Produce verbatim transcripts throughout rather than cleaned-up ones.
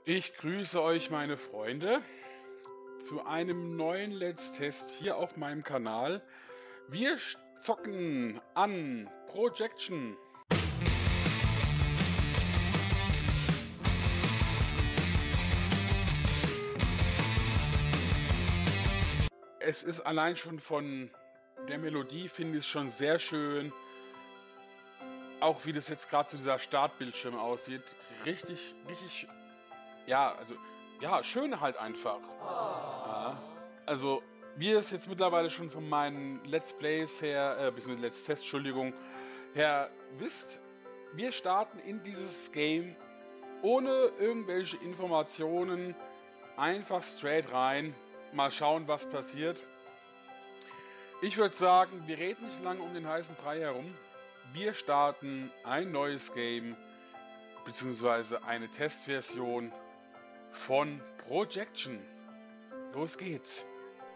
Ich grüße euch, meine Freunde, zu einem neuen Let's Test hier auf meinem Kanal. Wir zocken an Projection. Es ist allein schon von der Melodie, finde ich es schon sehr schön. Auch wie das jetzt gerade zu dieser Startbildschirm aussieht. Richtig, richtig, ja, also, ja, schön halt einfach. Ja, also, wie ihr es jetzt mittlerweile schon von meinen Let's Plays her, äh, bzw. Let's Test, Entschuldigung, her wisst, wir starten in dieses Game ohne irgendwelche Informationen, einfach straight rein, mal schauen, was passiert. Ich würde sagen, wir reden nicht lange um den heißen Brei herum. Wir starten ein neues Game, beziehungsweise eine Testversion von Projection. Los geht's!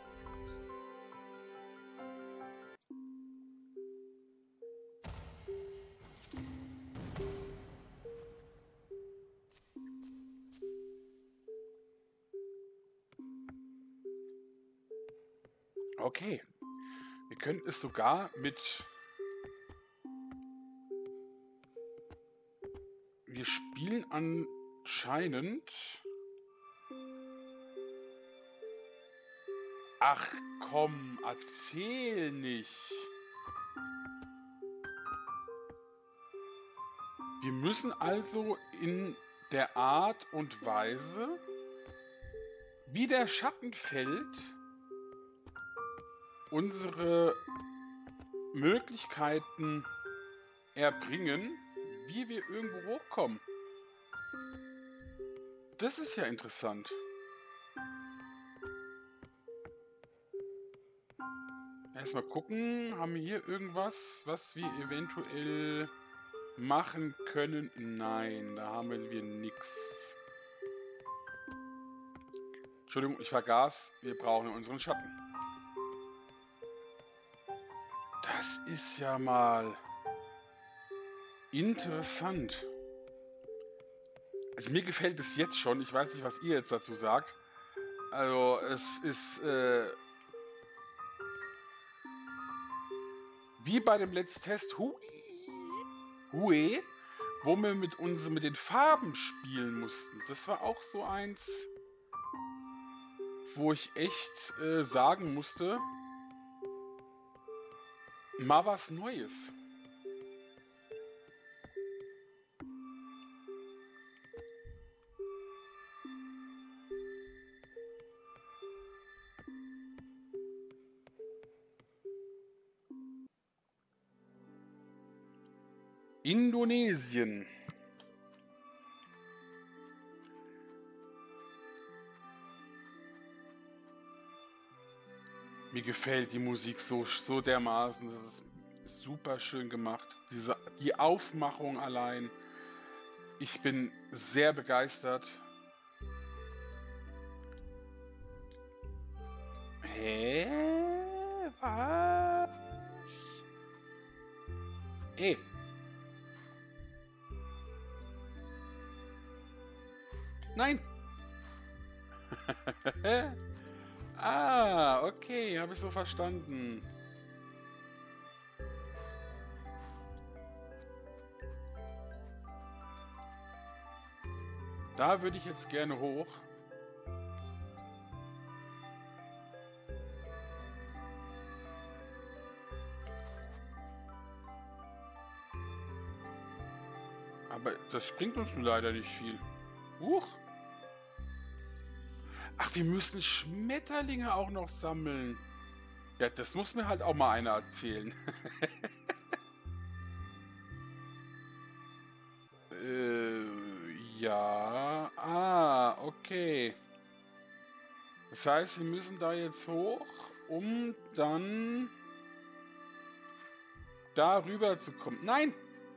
Okay, wir können es sogar mit... Wir spielen anscheinend... Ach komm, erzähl nicht! Wir müssen also in der Art und Weise, wie der Schatten fällt, unsere Möglichkeiten erbringen, wie wir irgendwo hochkommen. Das ist ja interessant. Erstmal gucken, haben wir hier irgendwas, was wir eventuell machen können? Nein, da haben wir nichts. Entschuldigung, ich vergaß, wir brauchen unseren Schatten. Das ist ja mal interessant. Also mir gefällt es jetzt schon. Ich weiß nicht, was ihr jetzt dazu sagt. Also es ist äh, wie bei dem Let's Test Hui, Hui, wo wir mit uns mit den Farben spielen mussten. Das war auch so eins, wo ich echt äh, sagen musste, mal was Neues. Indonesien. Mir gefällt die Musik so, so dermaßen. Das ist super schön gemacht. Diese, die Aufmachung allein. Ich bin sehr begeistert. Hä? Was? Ey. Nein! Ah, okay, habe ich so verstanden. Da würde ich jetzt gerne hoch. Aber das bringt uns nun leider nicht viel. Huch! Ach, wir müssen Schmetterlinge auch noch sammeln. Ja, das muss mir halt auch mal einer erzählen. äh, ja. Ah, okay. Das heißt, wir müssen da jetzt hoch, um dann da rüber zu kommen. Nein!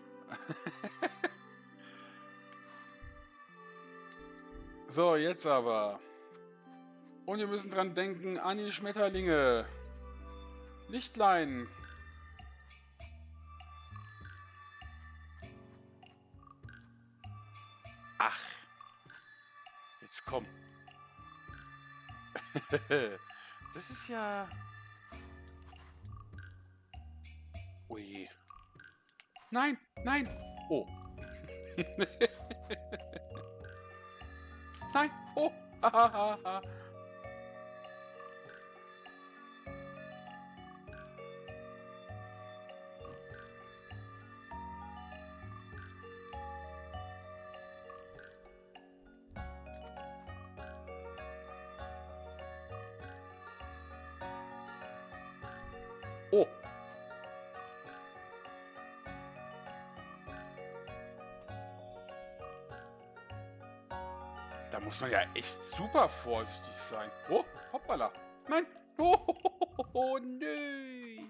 So, jetzt aber. Und wir müssen dran denken an die Schmetterlinge. Lichtlein. Ach. Jetzt komm. Das ist ja... Ui. Nein, nein. Oh. Nein. Oh. Oh. Da muss man ja echt super vorsichtig sein. Oh, hoppala. Nein. Oh, oh, oh, nö.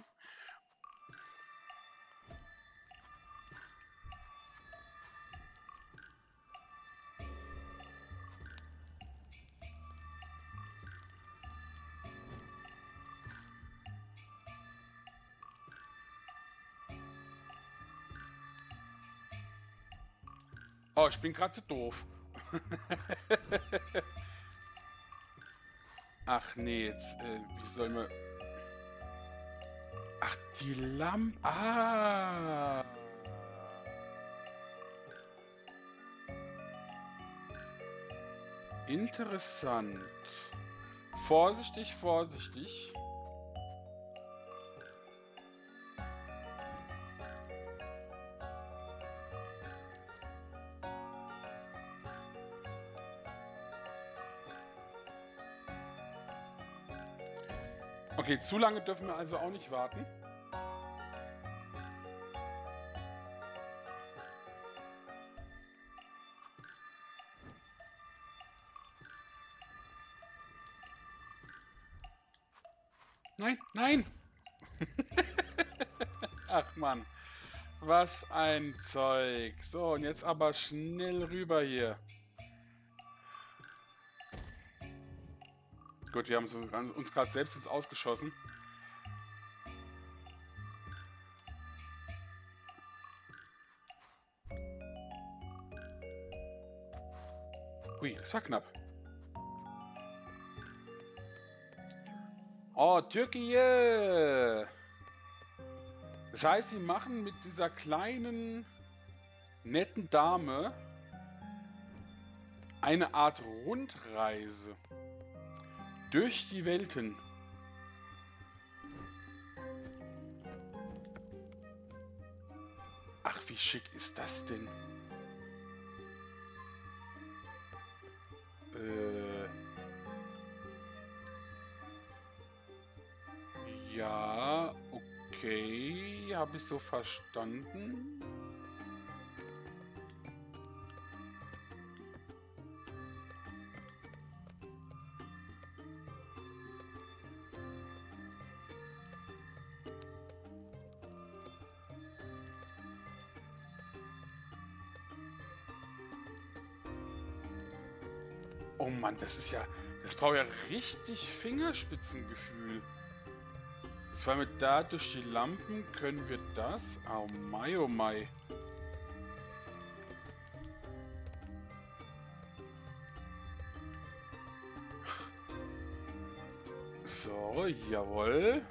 Oh, ich bin gerade zu doof. Ach nee, jetzt, äh, wie soll man... Ach, die Lampe... Ah! Interessant. Vorsichtig, vorsichtig. Okay, zu lange dürfen wir also auch nicht warten. Nein, nein! Ach Mann, was ein Zeug. So, und jetzt aber schnell rüber hier. Gut, wir haben uns gerade selbst jetzt ausgeschossen. Hui, das war knapp. Oh, Türkei! Das heißt, sie machen mit dieser kleinen, netten Dame eine Art Rundreise durch die Welten. Ach, wie schick ist das denn? Äh... Ja, okay, habe ich so verstanden. Oh Mann, das ist ja, das braucht ja richtig Fingerspitzengefühl. Das war mit da durch die Lampen können wir das. Oh mai, oh mai. So, jawohl.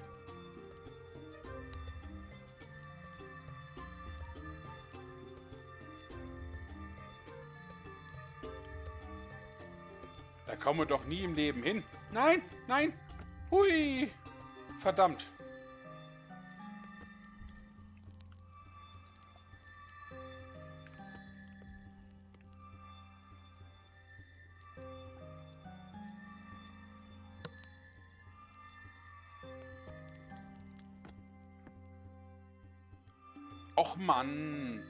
Da kommen wir doch nie im Leben hin. Nein, nein. Hui. Verdammt. Och Mann.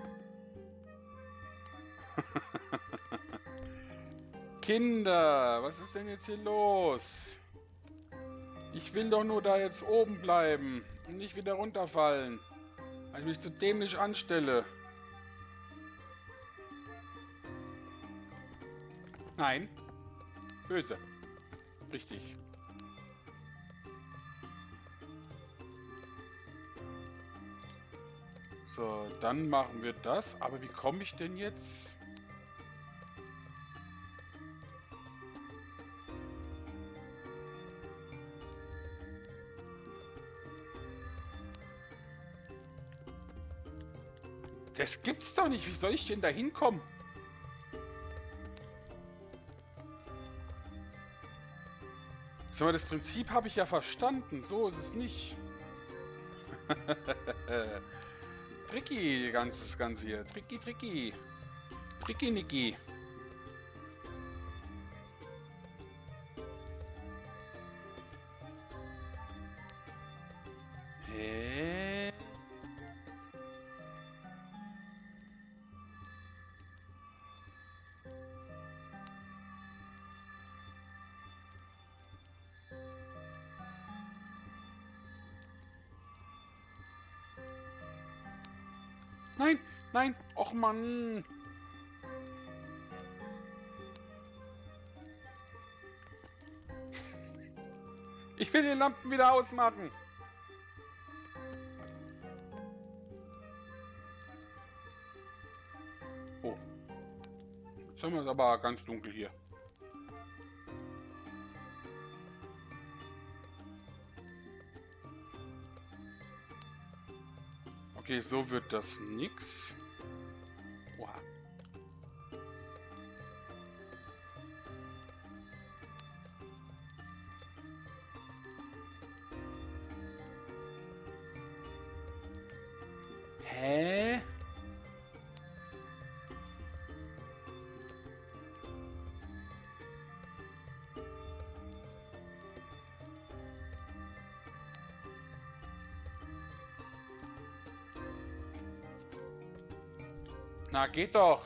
Kinder, was ist denn jetzt hier los? Ich will doch nur da jetzt oben bleiben und nicht wieder runterfallen, weil ich mich zu dämlich anstelle. Nein. Böse. Richtig. So, dann machen wir das. Aber wie komme ich denn jetzt? Das gibt's doch nicht. Wie soll ich denn da hinkommen? Sag mal, das Prinzip habe ich ja verstanden. So ist es nicht. Tricky, ganzes Ganze hier. Tricky, tricky. Tricky, Nicky. Hä? Nein, nein, och Mann. Ich will die Lampen wieder ausmachen. Oh. Jetzt haben wir es aber ganz dunkel hier. Okay, so wird das nix. Oha. Hä? Na, geht doch.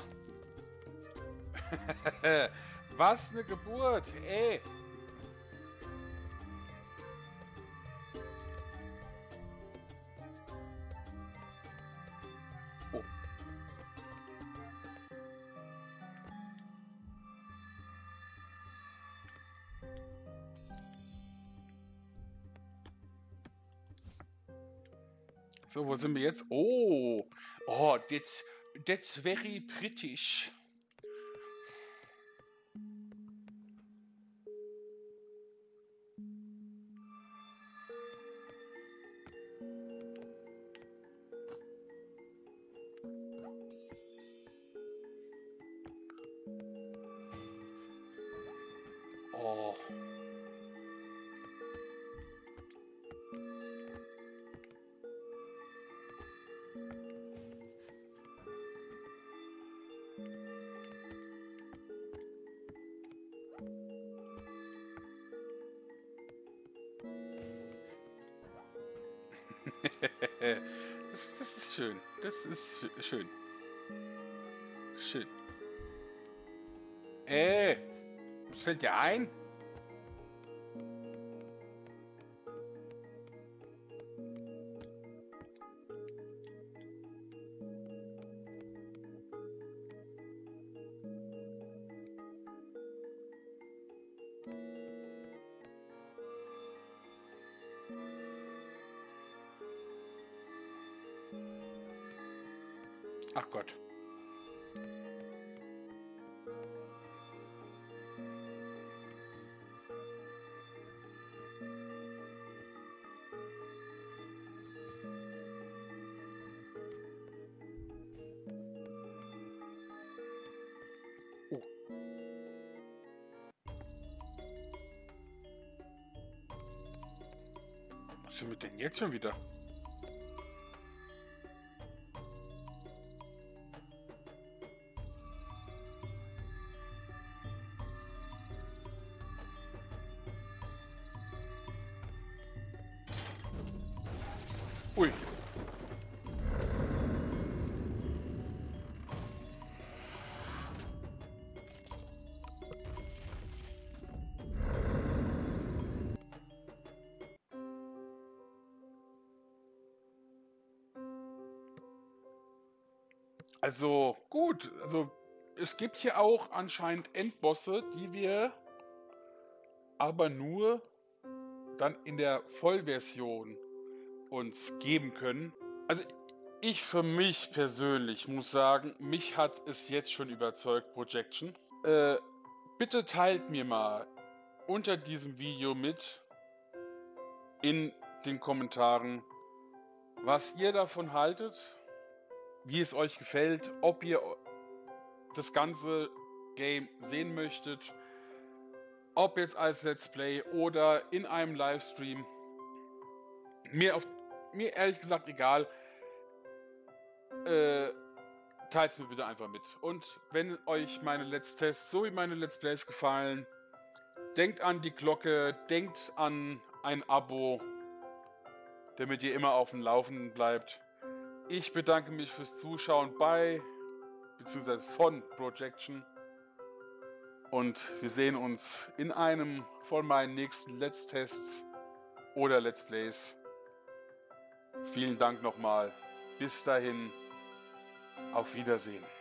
Was eine Geburt, ey. Oh. So, wo sind wir jetzt? Oh, oh, that's, that's very British. Oh. das, das ist schön. Das ist sch schön. Schön. Ey, was fällt dir ein? Ach Gott. Oh. Was sind wir denn jetzt schon wieder? Ui. Also gut, also es gibt hier auch anscheinend Endbosse, die wir aber nur dann in der Vollversion uns geben können. Also ich für mich persönlich muss sagen, mich hat es jetzt schon überzeugt, Projection. Äh, bitte teilt mir mal unter diesem Video mit in den Kommentaren, was ihr davon haltet. wie es euch gefällt, ob ihr das ganze Game sehen möchtet, ob jetzt als Let's Play oder in einem Livestream. Mir, auf, mir ehrlich gesagt egal. Äh, Teilt mir bitte einfach mit. Und wenn euch meine Let's Tests sowie meine Let's Plays gefallen, denkt an die Glocke, denkt an ein Abo, damit ihr immer auf dem Laufenden bleibt. Ich bedanke mich fürs Zuschauen bei bzw. von Projection und wir sehen uns in einem von meinen nächsten Let's Tests oder Let's Plays. Vielen Dank nochmal. Bis dahin, auf Wiedersehen.